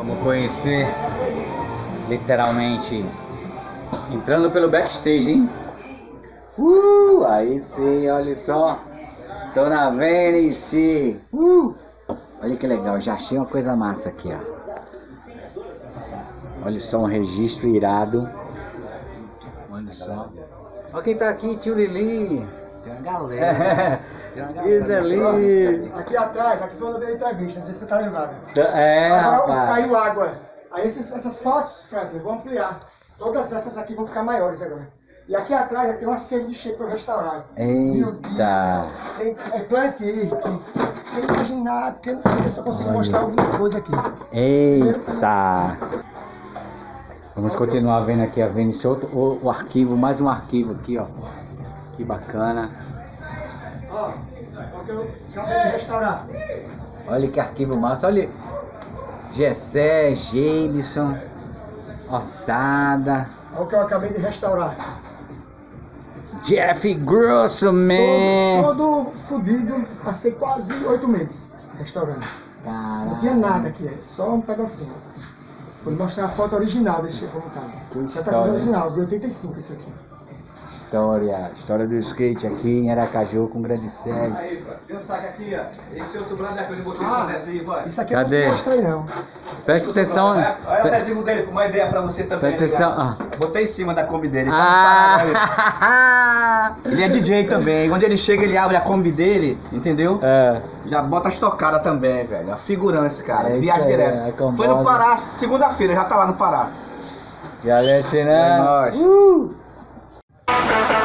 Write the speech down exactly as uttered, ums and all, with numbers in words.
Vamos conhecer literalmente entrando pelo backstage, hein? Uh, aí sim, olha só. Tô na Venice. Uh, olha que legal, já achei uma coisa massa aqui, ó. Olha só um registro irado. Olha só. Olha quem tá aqui, tio Lili. Tem uma galera. Tem uma galera. Isso ali. Aqui atrás, aqui foi onde eu dei a entrevista, não sei se você tá lembrado. É, Agora rapaz. caiu água. Aí esses, essas fotos, Frank, eu vou ampliar. Todas essas aqui vão ficar maiores agora. E aqui atrás tem uma sede de shape para restaurar. Eita. Tem é, plant it. Sem imaginar, porque não sei se eu consigo mostrar alguma coisa aqui. Eita. Vamos continuar vendo aqui a Venice, outro, o, o arquivo, mais um arquivo aqui, ó. Que bacana. Ó, ó que eu acabei de restaurar. Olha que arquivo massa, olha. Gessé, Jameson, Ossada. Olha o que eu acabei de restaurar. Jeff Grosso, man. Todo, todo fudido, passei quase oito meses restaurando. Caralho. Não tinha nada aqui, só um pedacinho. Vou lhe mostrar a foto original desse como tá. Que Essa tá história. original, de oitenta e cinco esse aqui. História, história do skate aqui em Aracaju com grande Sérgio. Aí, tem um saco aqui, ó. Esse outro brother que eu botei Ah, esse adesivo, vai. Isso aqui Cadê? eu não mostrei não. Presta atenção. Olha, olha o adesivo dele, com uma ideia pra você também. Presta atenção. ligado? Ah. Botei em cima da Kombi dele. Tá no Paraná, Ah! ele. Ele é D J também. Quando ele chega, ele abre a Kombi dele, entendeu? É. Já bota as tocadas também, velho. A figurão esse cara. É isso Viagem aí, direto. é com Foi no bola. Pará, segunda-feira, já tá lá no Pará. Galera, né? É nóis. Uh!